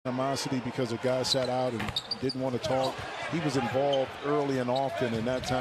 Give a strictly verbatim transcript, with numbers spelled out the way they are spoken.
animosity because a guy sat out and didn't want to talk. He was involved early and often, and that time